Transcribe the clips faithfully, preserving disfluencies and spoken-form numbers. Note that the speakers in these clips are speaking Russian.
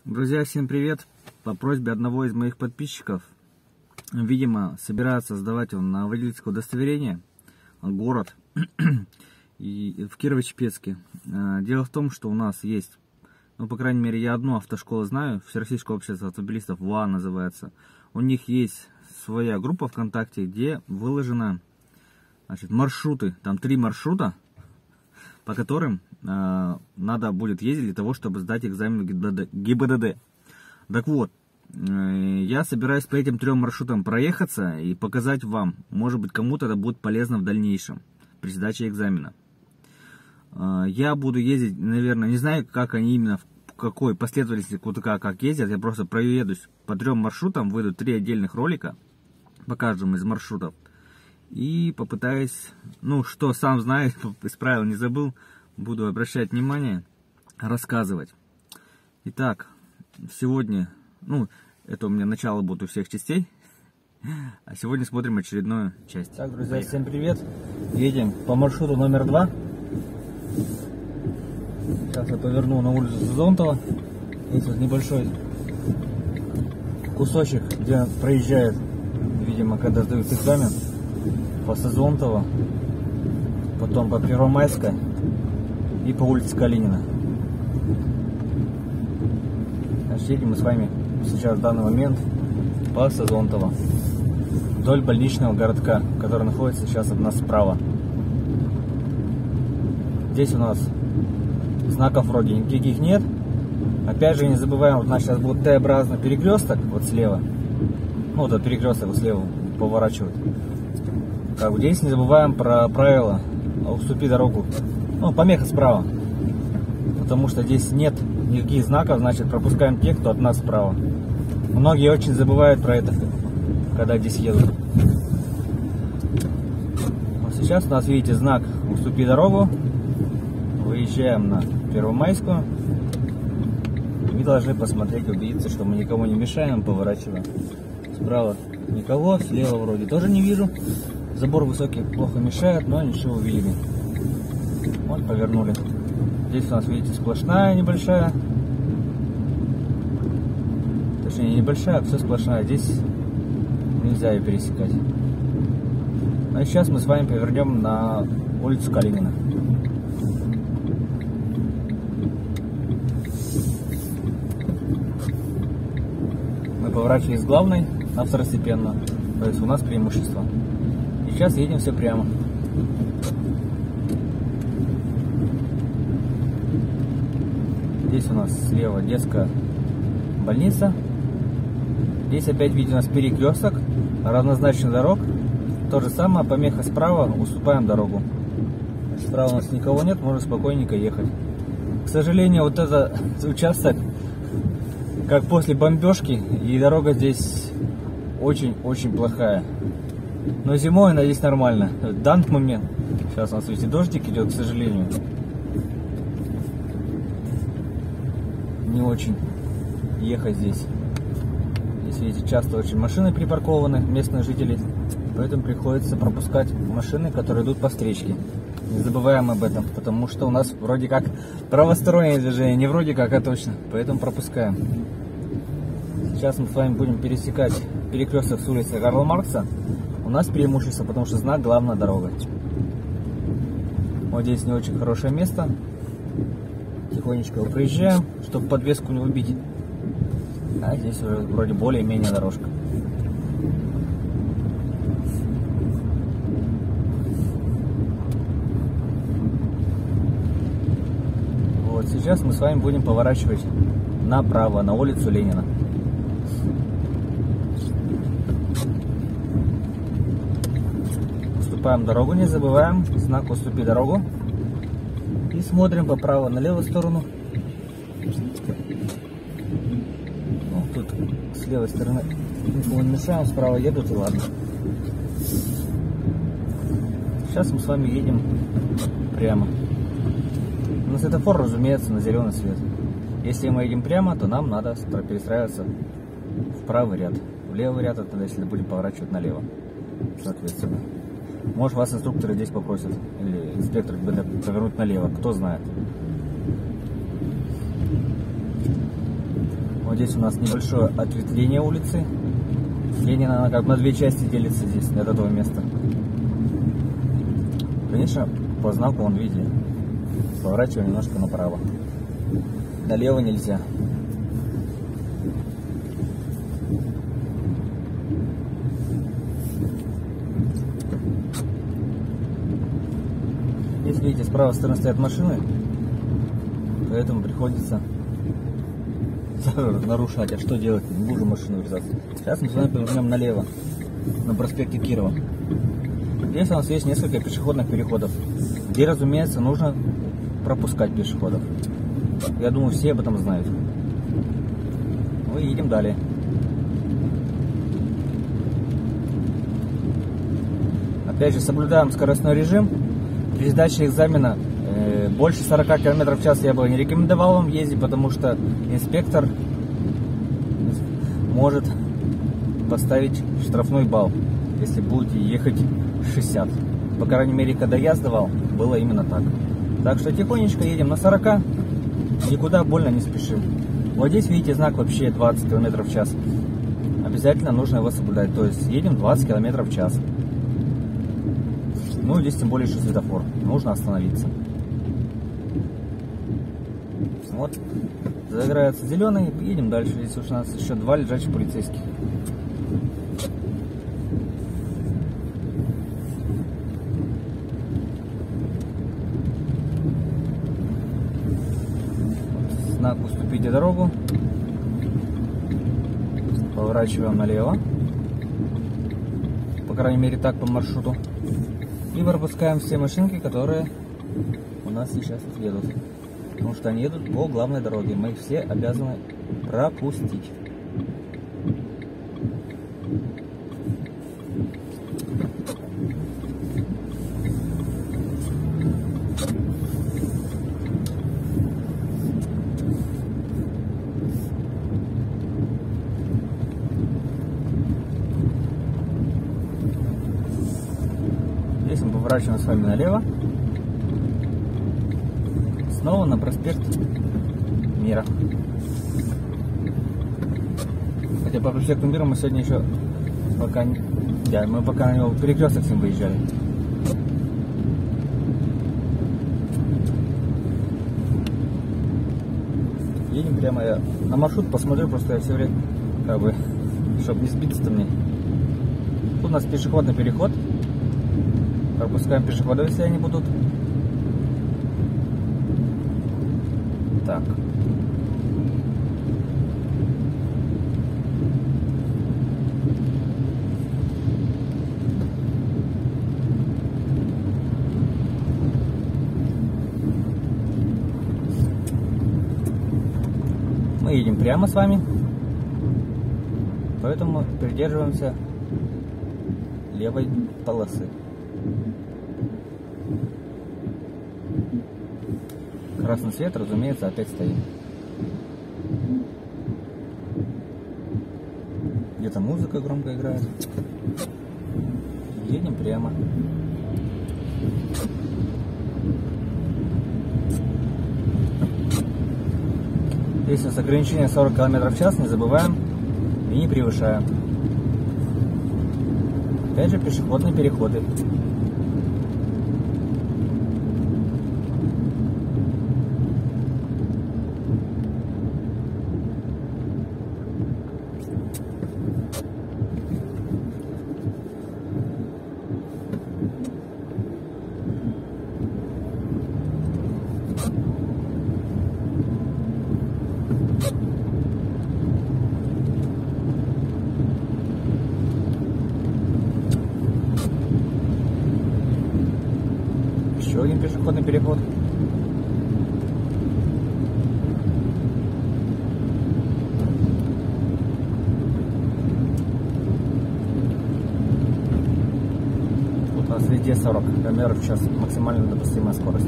Друзья, всем привет! По просьбе одного из моих подписчиков, видимо, собирается сдавать он на водительское удостоверение, город, и в Кирово-Чепецке. Дело в том, что у нас есть, ну, по крайней мере, я одну автошколу знаю, Всероссийское общество автомобилистов, ВА называется. У них есть своя группа ВКонтакте, где выложены, значит, маршруты, там три маршрута, по которым э, надо будет ездить для того, чтобы сдать экзамен ГИБДД. Так вот, э, я собираюсь по этим трем маршрутам проехаться и показать вам. Может быть, кому-то это будет полезно в дальнейшем при сдаче экзамена. Э, я буду ездить, наверное, не знаю, как они именно, в какой последовательности, куда как ездят. Я просто проедусь по трем маршрутам, выйдут три отдельных ролика по каждому из маршрутов. И попытаюсь, ну, что сам знаю, из правил не забыл, буду обращать внимание, рассказывать. Итак, сегодня, ну, это у меня начало будет у всех частей, а сегодня смотрим очередную часть. Так, друзья, Поехали. Всем привет. Едем по маршруту номер два. Сейчас я поверну на улицу Зонтова. Есть вот небольшой кусочек, где проезжает, видимо, когда сдают экзамен. По Сазонтово, потом по Первомайской и по улице Калинина. Значит, едем мы с вами сейчас в данный момент по Сазонтово, вдоль больничного городка, который находится сейчас от нас справа. Здесь у нас знаков вроде никаких нет. Опять же, не забываем, вот у нас сейчас будет Т-образный перекресток вот слева. Ну, вот этот перекресток вот слева поворачивает. Как бы здесь не забываем про правило «уступи дорогу», ну, помеха справа, потому что здесь нет никаких знаков, значит пропускаем тех, кто от нас справа. Многие очень забывают про это, когда здесь едут. Вот сейчас у нас, видите, знак «уступи дорогу», выезжаем на Первомайскую и должны посмотреть, убедиться, что мы никому не мешаем, поворачиваем. Справа никого, слева вроде тоже не вижу. Забор высокий плохо мешает, но ничего, увидели. Вот, повернули. Здесь у нас, видите, сплошная небольшая. Точнее, не небольшая, а все сплошная. Здесь нельзя ее пересекать. Ну и сейчас мы с вами повернем на улицу Калинина. Мы поворачивали с главной на второстепенную. То есть у нас преимущество. Сейчас едем все прямо. Здесь у нас слева детская больница. Здесь опять, видите, у нас перекресток, равнозначных дорог. То же самое, помеха справа, уступаем дорогу. Справа у нас никого нет, можно спокойненько ехать. К сожалению, вот этот участок, как после бомбежки, и дорога здесь очень-очень плохая. Но зимой она здесь нормально. В данный момент, сейчас у нас, видите, дождик идет, к сожалению. Не очень ехать здесь. Здесь, видите, часто очень машины припаркованы, местные жители. Поэтому приходится пропускать машины, которые идут по встречке. Не забываем об этом, потому что у нас вроде как правостороннее движение, не вроде как, а точно. Поэтому пропускаем. Сейчас мы с вами будем пересекать перекресток с улицы Карла Маркса. У нас преимущество, потому что знак «Главная дорога». Вот здесь не очень хорошее место. Тихонечко его проезжаем, чтобы подвеску не убить. А здесь уже вроде более-менее дорожка. Вот сейчас мы с вами будем поворачивать направо, на улицу Ленина. Уступаем дорогу, не забываем знак «Уступи дорогу». И смотрим поправо на левую сторону. Ну, тут с левой стороны никого не мешаем, справа едут и ладно. Сейчас мы с вами едем прямо. На светофор, разумеется, на зеленый свет. Если мы едем прямо, то нам надо перестраиваться в правый ряд. В левый ряд, это если будем поворачивать налево, соответственно. Может, вас инструкторы здесь попросят, или инспектор повернуть налево, кто знает. Вот здесь у нас небольшое ответвление улицы. Ленина, она как на две части делится здесь, от этого места. Конечно, по знаку, вон, видите, поворачиваем немножко направо. Налево нельзя. Здесь, видите, с правой стороны стоят машины, поэтому приходится нарушать. А что делать? Не буду машину врезаться. Сейчас мы с вами повернем налево, на проспекте Кирова. Здесь у нас есть несколько пешеходных переходов, где, разумеется, нужно пропускать пешеходов. Я думаю, все об этом знают. Ну и едем далее. Опять же, соблюдаем скоростной режим. При сдаче экзамена э, больше сорока километров в час я бы не рекомендовал вам ездить, потому что инспектор может поставить штрафной балл, если будете ехать шестьдесят. По крайней мере, когда я сдавал, было именно так. Так что тихонечко едем на сорока, никуда больно не спешим. Вот здесь, видите, знак вообще двадцать километров в час. Обязательно нужно его соблюдать. То есть едем двадцать километров в час. Ну, здесь тем более еще светофор. Нужно остановиться. Вот. Загорается зеленый. Едем дальше. Здесь у нас еще два лежачих полицейских. Знак «Уступите дорогу». Поворачиваем налево. По крайней мере, так по маршруту. И пропускаем все машинки, которые у нас сейчас едут. Потому что они едут по главной дороге. Мы их все обязаны пропустить. Здесь мы поворачиваем с вами налево. Снова на проспект Мира. Хотя по проспекту Мира мы сегодня еще пока не... Да, мы пока на него перекресток с ним выезжали. Едем прямо, я на маршрут посмотрю, просто я все время, как бы, чтобы не сбиться-то мне. Тут у нас пешеходный переход. Пропускаем пешеходов, если они будут. Так. Мы едем прямо с вами, поэтому придерживаемся левой полосы. Красный свет, разумеется, опять стоит. Где-то музыка громко играет. Едем прямо. Здесь у нас ограничение сорок километров в час, не забываем и не превышаем. Опять же, пешеходные переходы. Еще один пешеходный переход. Тут у нас везде сорок километров в час, максимально допустимая скорость.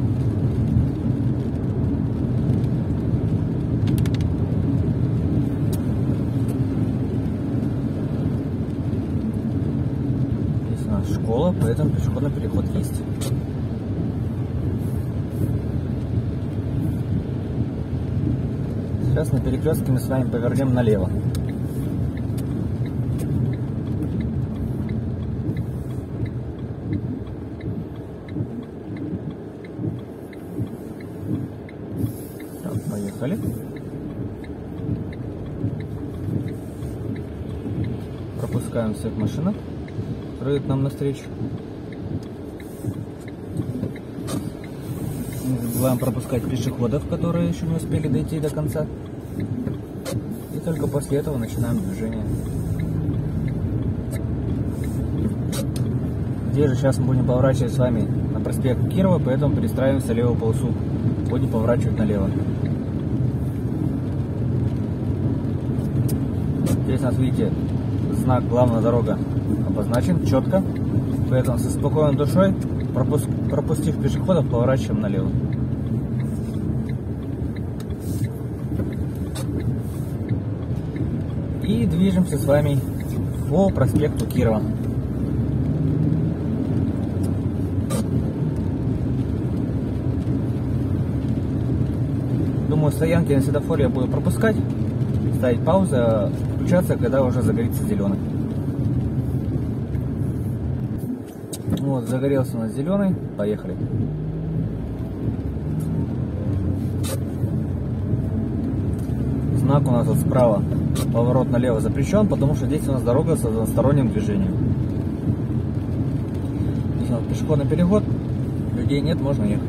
Здесь у нас школа, поэтому пешеходный переход есть. Сейчас на перекрестке мы с вами повернем налево. Так, поехали. Пропускаем всех машинок, которые идут нам навстречу. Не забываем пропускать пешеходов, которые еще не успели дойти до конца. И только после этого начинаем движение. Здесь же сейчас мы будем поворачивать с вами на проспект Кирова, поэтому перестраиваемся в левую полосу. Будем поворачивать налево. Здесь у нас, видите, знак «Главная дорога» обозначен четко, поэтому со спокойной душой, пропуск, пропустив пешеходов, поворачиваем налево. И движемся с вами по проспекту Кирова. Думаю, стоянки на светофоре я буду пропускать, ставить паузу, включаться, когда уже загорится зеленый. Вот, загорелся у нас зеленый, поехали. Знак у нас вот справа, поворот налево запрещен, потому что здесь у нас дорога с односторонним движением. Здесь у нас пешеходный переход, людей нет, можно ехать.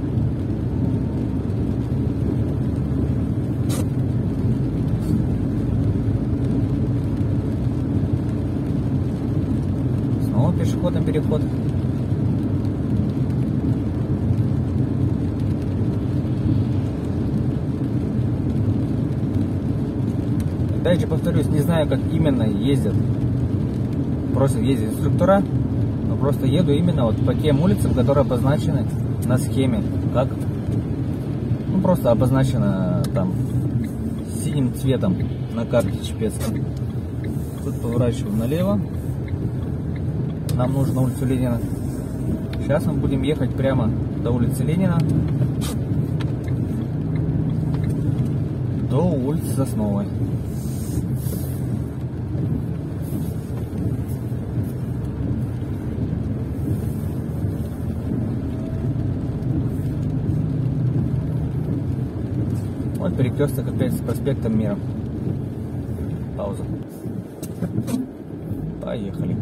Снова пешеходный переход. Опять же повторюсь, не знаю, как именно ездят, просто ездят инструктора, но просто еду именно вот по тем улицам, которые обозначены на схеме, как, ну просто обозначено там синим цветом на карте Чепецкой. Тут поворачиваем налево, нам нужно на улицу Ленина. Сейчас мы будем ехать прямо до улицы Ленина, до улицы Сосновой. Вот перекресток опять с проспектом Мира. Пауза. Поехали.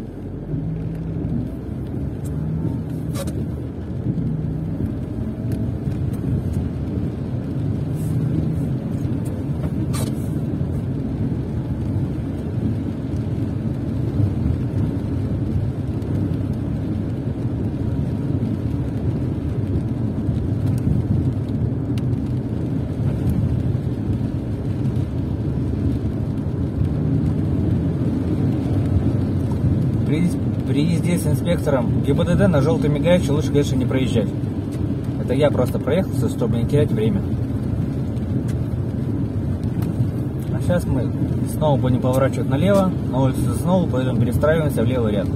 При езде с инспектором ГИБДД на желтый мигающий лучше, конечно, не проезжать. Это я просто проехался, чтобы не терять время. А сейчас мы снова будем поворачивать налево, на улицу снова, поэтому перестраиваемся в левый ряд.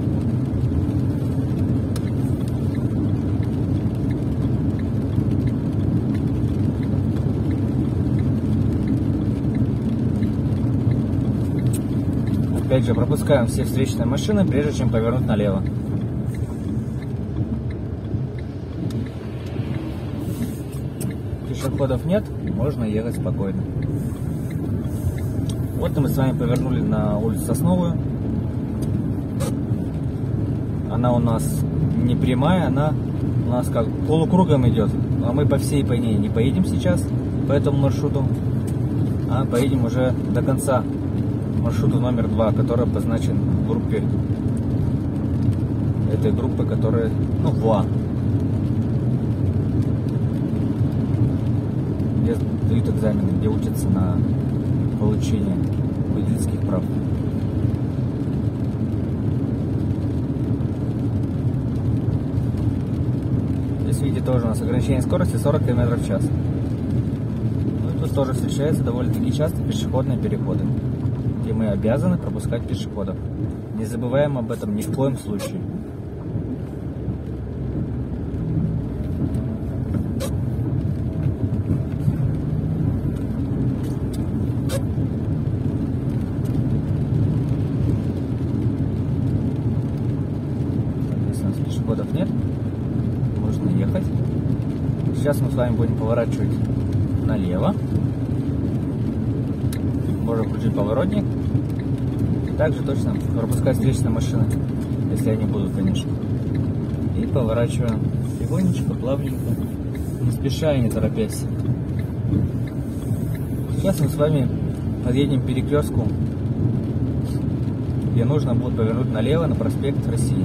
Опять же, пропускаем все встречные машины, прежде чем повернуть налево. Пешеходов нет, можно ехать спокойно. Вот мы с вами повернули на улицу Сосновую. Она у нас не прямая, она у нас как полукругом идет. А мы по всей по ней не поедем сейчас, по этому маршруту, а поедем уже до конца маршруту номер два, который обозначен в группе этой группы, которая, ну, ВУА, где дают экзамены, где учатся на получение водительских прав. Здесь, видите, тоже у нас ограничение скорости сорок километров в час. Ну и тут тоже встречаются довольно-таки часто пешеходные переходы, где мы обязаны пропускать пешеходов. Не забываем об этом ни в коем случае. сейчас мы с вами будем поворачивать налево. Можно включить поворотник. Также точно пропускать встречные машины, если они будут, конечно. И поворачиваем легонечко, плавненько, не спеша и не торопясь. Сейчас мы с вами подъедем к перекрестку, где нужно будет повернуть налево на проспект России.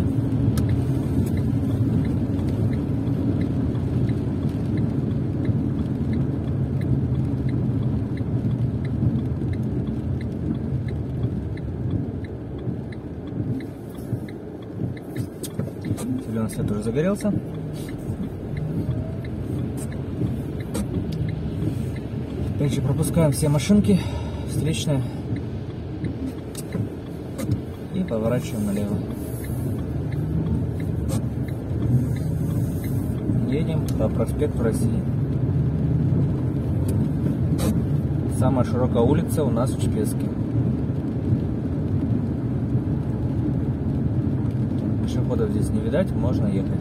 Зеленый свет уже загорелся. Опять же пропускаем все машинки встречные и поворачиваем налево. Едем по проспекту России. Самая широкая улица у нас в Чепецке. Пешеходов здесь не видать, можно ехать.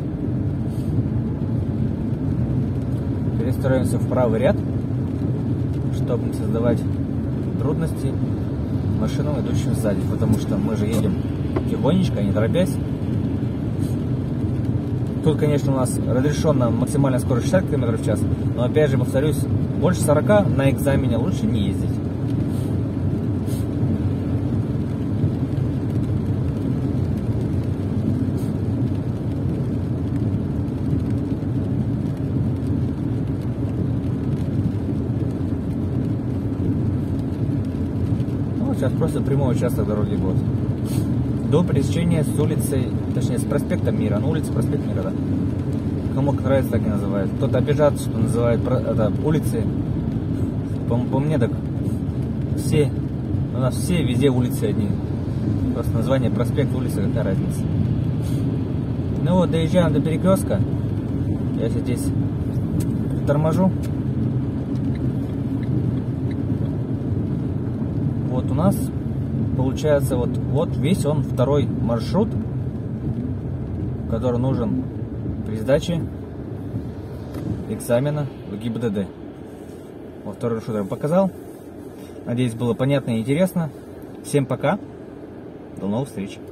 Перестроимся в правый ряд, чтобы не создавать трудности машинам, идущим сзади, потому что мы же едем тихонечко, не торопясь. Тут, конечно, у нас разрешена максимальная скорость шестьдесят километров в час, но опять же повторюсь, больше сорока на экзамене лучше не ездить. Сейчас просто прямой участок дороги будет. До пересечения с улицей, точнее с проспектом Мира. Ну, улица проспект Мира, да. Кому как нравится, так и называют. Кто-то обижается, что называют это улицы. По, по мне так все, у нас все везде улицы одни. Просто название проспект, улица, какая разница. Ну вот, доезжаем до перекрестка. Я здесь торможу. Вот у нас получается вот, вот весь он второй маршрут, который нужен при сдаче экзамена в ГИБДД. Вот второй маршрут я вам показал. Надеюсь, было понятно и интересно. Всем пока. До новых встреч.